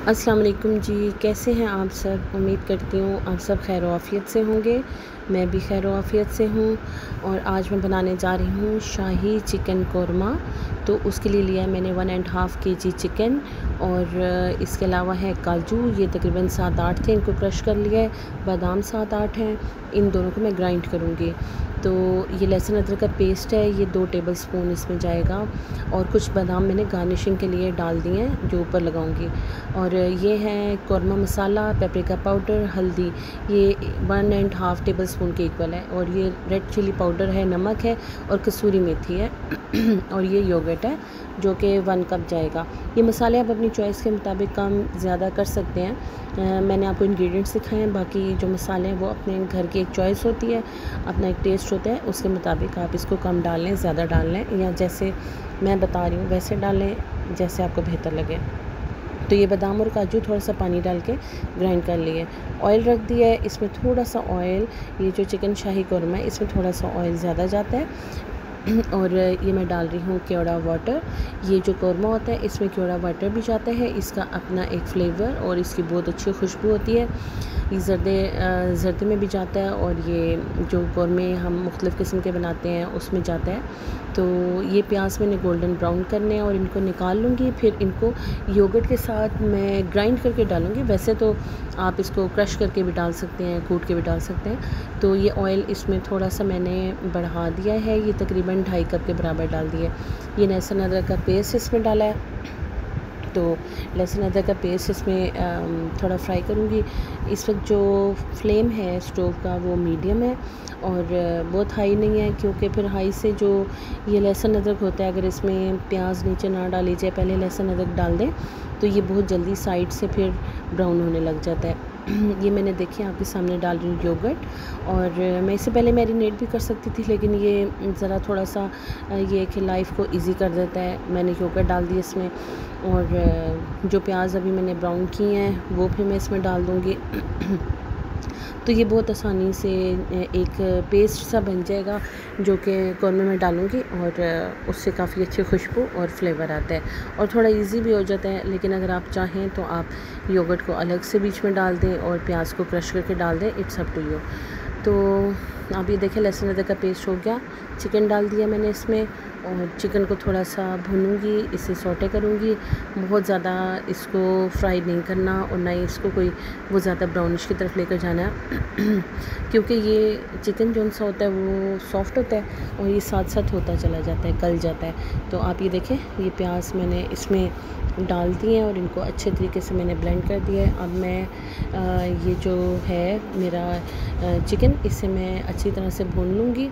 अस्सलाम वालेकुम जी, कैसे हैं आप सब। उम्मीद करती हूँ आप सब खैर आफ़ियत से होंगे। मैं भी खैर आफ़ियत से हूँ और आज मैं बनाने जा रही हूँ शाही चिकन कोरमा। तो उसके लिए लिया मैंने 1.5 केजी चिकन और इसके अलावा है काजू, ये तकरीबन 7-8 थे, इनको क्रश कर लिया है। बादाम 7-8 हैं, इन दोनों को मैं ग्राइंड करूँगी। तो ये लहसुन अदरक का पेस्ट है, ये 2 टेबलस्पून इसमें जाएगा और कुछ बादाम मैंने गार्निशिंग के लिए डाल दिए हैं जो ऊपर लगाऊंगी। और ये है कौरमा मसाला, पेपरिका पाउडर, हल्दी, ये 1.5 टेबलस्पून के इक्वल है। और ये रेड चिली पाउडर है, नमक है और कसूरी मेथी है और ये योगर्ट है जो कि 1 कप जाएगा। ये मसाले आप अपनी चॉइस के मुताबिक कम ज़्यादा कर सकते हैं। मैंने आपको इंग्रेडिएंट्स दिखाए हैं, बाकी जो मसाले हैं वो अपने घर की एक चॉइस होती है, अपना एक टेस्ट होता है, उसके मुताबिक आप इसको कम डाल लें, ज़्यादा डाल लें, या जैसे मैं बता रही हूँ वैसे डाल लें जैसे आपको बेहतर लगे। तो ये बादाम और काजू थोड़ा सा पानी डाल के ग्राइंड कर लिए। ऑयल रख दिया है, इसमें थोड़ा सा ऑयल, ये जो चिकन शाही कौरमा है इसमें थोड़ा सा ऑयल ज़्यादा जाता है। और ये मैं डाल रही हूँ केवड़ा वाटर। ये जो कौरमा होता है इसमें केवड़ा वाटर भी जाता है, इसका अपना एक फ्लेवर और इसकी बहुत अच्छी खुशबू होती है। ये ज़र्दे में भी जाता है और ये जो कौरमे हम मुख्तलिफ़ किस्म के बनाते हैं उसमें जाता है। तो ये प्याज मैंने गोल्डन ब्राउन करने हैं और इनको निकाल लूँगी, फिर इनको योगर्ट के साथ मैं ग्राइंड करके डालूँगी। वैसे तो आप इसको क्रश करके भी डाल सकते हैं, कूट के भी डाल सकते हैं। तो ये ऑयल इसमें थोड़ा सा मैंने बढ़ा दिया है, ये तकरीबन 2.5 कप के बराबर डाल दिया। ये लहसुन अदरक का पेस्ट इसमें डाला है। तो लहसुन अदरक का पेस्ट इसमें थोड़ा फ्राई करूँगी। इस वक्त जो फ्लेम है स्टोव का वो मीडियम है और बहुत हाई नहीं है, क्योंकि फिर हाई से जो ये लहसुन अदरक होता है, अगर इसमें प्याज नीचे ना डाली जाए, पहले लहसुन अदरक डाल दें तो ये बहुत जल्दी साइड से फिर ब्राउन होने लग जाता है। ये मैंने देखिए आपके सामने डाल रही हूँ योगर्ट, और मैं इससे पहले मैरिनेट भी कर सकती थी, लेकिन ये ज़रा थोड़ा सा ये कि लाइफ को इजी कर देता है। मैंने योगर्ट डाल दी इसमें, और जो प्याज अभी मैंने ब्राउन किए हैं वो भी मैं इसमें डाल दूँगी। तो ये बहुत आसानी से एक पेस्ट सा बन जाएगा जो कि कौरमे में डालूँगी, और उससे काफ़ी अच्छी खुशबू और फ्लेवर आता है और थोड़ा इजी भी हो जाता है। लेकिन अगर आप चाहें तो आप योगर्ट को अलग से बीच में डाल दें और प्याज को क्रश करके डाल दें, इट्स अप टू यू। तो आप ये देखें लहसुन अदरक का पेस्ट हो गया, चिकन डाल दिया मैंने इसमें, और चिकन को थोड़ा सा भूनूंगी, इसे सौटे करूंगी। बहुत ज़्यादा इसको फ्राई नहीं करना और ना ही इसको कोई वो ज़्यादा ब्राउनिश की तरफ लेकर जाना है क्योंकि ये चिकन जो सा होता है वो सॉफ्ट होता है और ये साथ साथ होता चला जाता है, गल जाता है। तो आप ये देखें ये प्याज मैंने इसमें डाल दिए हैं और इनको अच्छे तरीके से मैंने ब्लेंड कर दिया है। अब मैं ये जो है मेरा चिकन, इसे मैं अच्छी तरह से भून लूँगी।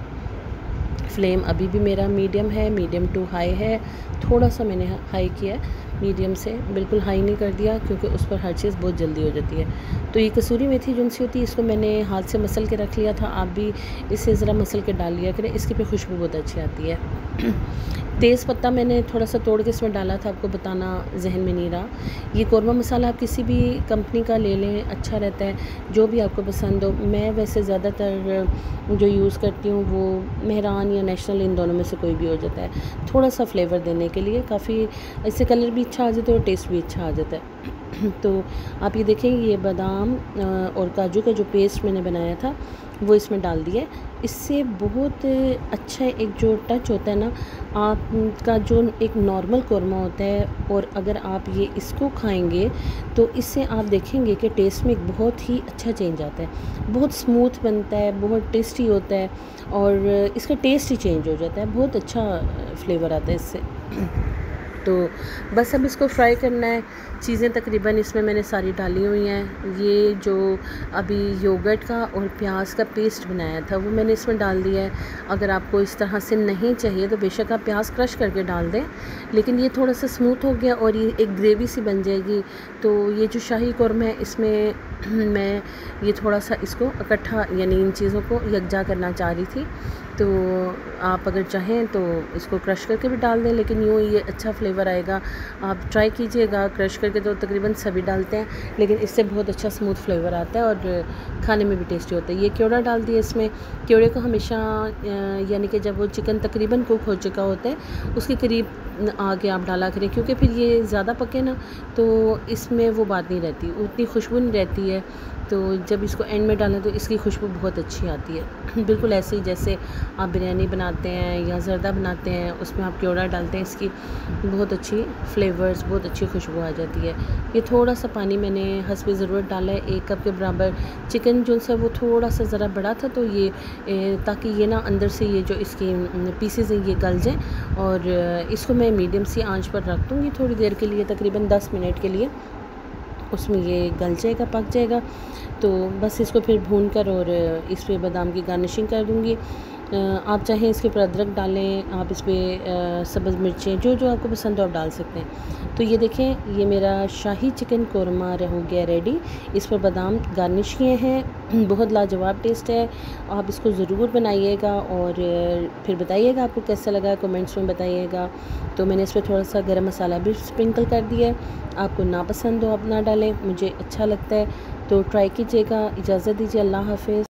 फ्लेम अभी भी मेरा मीडियम है, मीडियम टू हाई है। थोड़ा सा मैंने हाई किया है, मीडियम से, बिल्कुल हाई नहीं कर दिया क्योंकि उस पर हर चीज़ बहुत जल्दी हो जाती है। तो ये कसूरी मेथी जो सी होती है इसको मैंने हाथ से मसल के रख लिया था, आप भी इसे ज़रा मसल के डाल लिया करें, इसकी भी खुशबू बहुत अच्छी आती है। तेज़ पत्ता मैंने थोड़ा सा तोड़ के इसमें डाला था, आपको बताना जहन में नहीं रहा। ये कौरमा मसाला आप किसी भी कंपनी का ले लें, अच्छा रहता है, जो भी आपको पसंद हो। मैं वैसे ज़्यादातर जो यूज़ करती हूँ वो मेहरान या नेशनल, इन दोनों में से कोई भी हो जाता है, थोड़ा सा फ्लेवर देने के लिए। काफ़ी इससे कलर भी अच्छा आ जाता है और टेस्ट भी अच्छा आ जाता है। तो आप ये देखें ये बादाम और काजू का जो पेस्ट मैंने बनाया था वो इसमें डाल दिया। इससे बहुत अच्छा एक जो टच होता है ना आपका, जो एक नॉर्मल कौरमा होता है, और अगर आप ये इसको खाएंगे तो इससे आप देखेंगे कि टेस्ट में एक बहुत ही अच्छा चेंज आता है, बहुत स्मूथ बनता है, बहुत टेस्टी होता है और इसका टेस्ट ही चेंज हो जाता है, बहुत अच्छा फ्लेवर आता है इससे। तो बस अब इसको फ्राई करना है। चीज़ें तकरीबन इसमें मैंने सारी डाली हुई हैं। ये जो अभी योगर्ट का और प्याज का पेस्ट बनाया था वो मैंने इसमें डाल दिया है। अगर आपको इस तरह से नहीं चाहिए तो बेशक आप प्याज क्रश करके डाल दें, लेकिन ये थोड़ा सा स्मूथ हो गया और ये एक ग्रेवी सी बन जाएगी। तो ये जो शाही कौरमा है इसमें मैं ये थोड़ा सा इसको इकट्ठा, यानी इन चीज़ों को यकजा करना चाह रही थी। तो आप अगर चाहें तो इसको क्रश करके भी डाल दें, लेकिन यूँ ये अच्छा फ्लेवर आएगा। आप ट्राई कीजिएगा, क्रश करके तो तकरीबन सभी डालते हैं, लेकिन इससे बहुत अच्छा स्मूथ फ्लेवर आता है और खाने में भी टेस्टी होता है। ये केवड़ा डाल दिया इसमें। केवड़े को हमेशा यानी कि जब वो चिकन तकरीबन कुक हो चुका होता है उसके करीब आगे आप डाला करें, क्योंकि फिर ये ज़्यादा पके ना तो इसमें वो बात नहीं रहती, उतनी खुशबू नहीं रहती है। तो जब इसको एंड में डालें तो इसकी खुशबू बहुत अच्छी आती है। बिल्कुल ऐसे ही जैसे आप बिरयानी बनाते हैं या ज़र्दा बनाते हैं, उसमें आप क्योड़ा डालते हैं, इसकी बहुत अच्छी फ्लेवर्स, बहुत अच्छी खुशबू आ जाती है। ये थोड़ा सा पानी मैंने हस्बे ज़रूरत डाला है, 1 कप के बराबर। चिकन जो सा वो थोड़ा सा ज़रा बड़ा था, तो ये ताकि ये ना अंदर से ये जो इसकी पीसेस हैं ये गल जाएँ। और इसको मैं मीडियम सी आंच पर रख दूँगी थोड़ी देर के लिए, तकरीबन 10 मिनट के लिए। उसमें ये गल जाएगा, पक जाएगा। तो बस इसको फिर भून कर और इस पर बादाम की गार्निशिंग कर दूँगी। आप चाहें इसके ऊपर अदरक डालें, आप इस पर सब्ज़ मिर्चें जो जो आपको पसंद हो आप डाल सकते हैं। तो ये देखें, ये मेरा शाही चिकन कोरमा हो गया रेडी। इस पर बादाम गार्निश किए हैं, बहुत लाजवाब टेस्ट है। आप इसको ज़रूर बनाइएगा और फिर बताइएगा आपको कैसा लगा, कमेंट्स में बताइएगा। तो मैंने इस पर थोड़ा सा गरम मसाला भी स्प्रिंकल कर दिया है। आपको ना पसंद हो आप ना डालें, मुझे अच्छा लगता है। तो ट्राई कीजिएगा। इजाज़त दीजिए, अल्लाह हाफ़िज़।